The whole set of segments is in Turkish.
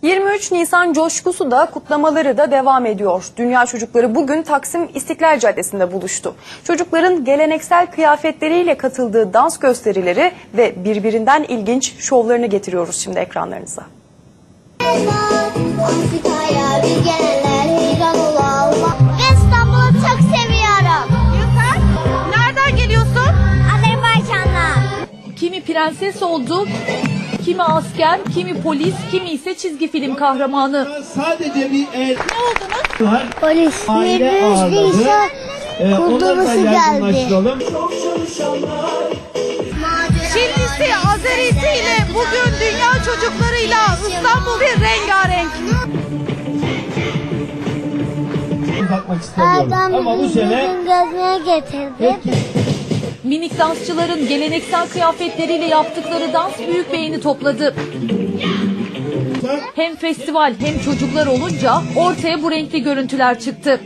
23 Nisan coşkusu da kutlamaları da devam ediyor. Dünya çocukları bugün Taksim İstiklal Caddesi'nde buluştu. Çocukların geleneksel kıyafetleriyle katıldığı dans gösterileri ve birbirinden ilginç şovlarını getiriyoruz şimdi ekranlarınıza. Ben İstanbul'u çok seviyorum. Nereden geliyorsun? Azerbaycan'dan. Kimi prenses oldu, kimi asker, kimi polis, kimi ise çizgi film kahramanı. Sadece bir Ne oldunuz? Polis. aile 23 ağırladı. Nisan Onları da kutlaması geldi. yaygınlaştıralım. Çinlisi, Azerisi ile bugün dünya çocuklarıyla İstanbul bir rengarenk. Bakmak istemiyorum. Ama bu sene gezmeye getirdi. Minik dansçıların geleneksel kıyafetleriyle yaptıkları dans büyük beğeni topladı. Hem festival hem çocuklar olunca ortaya bu renkli görüntüler çıktı.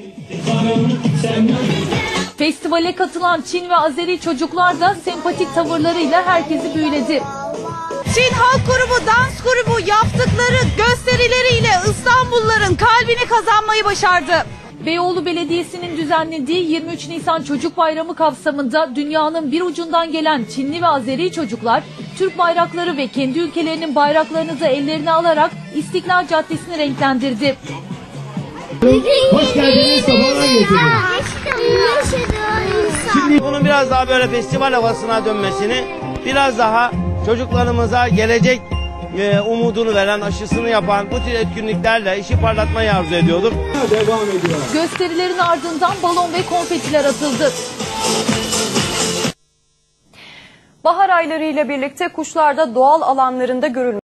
Festivale katılan Çin ve Azeri çocuklar da sempatik tavırlarıyla herkesi büyüledi. Çin Halk Grubu dans grubu yaptıkları gösterileriyle İstanbulluların kalbini kazanmayı başardı. Beyoğlu Belediyesi'nin düzenlediği 23 Nisan Çocuk Bayramı kapsamında dünyanın bir ucundan gelen Çinli ve Azeri çocuklar Türk bayrakları ve kendi ülkelerinin bayraklarını da ellerine alarak İstiklal Caddesi'ni renklendirdi. hoş geldiniz, sabahlar getirin. Bunun biraz daha böyle festival havasına dönmesini, biraz daha çocuklarımıza gelecek umudunu veren, aşısını yapan bu tür etkinliklerle işi parlatmayı arzu ediyorduk. Devam ediyor. Gösterilerin ardından balon ve konfetiler atıldı. Bahar ayları ile birlikte kuşlar da doğal alanlarında görülmektedir.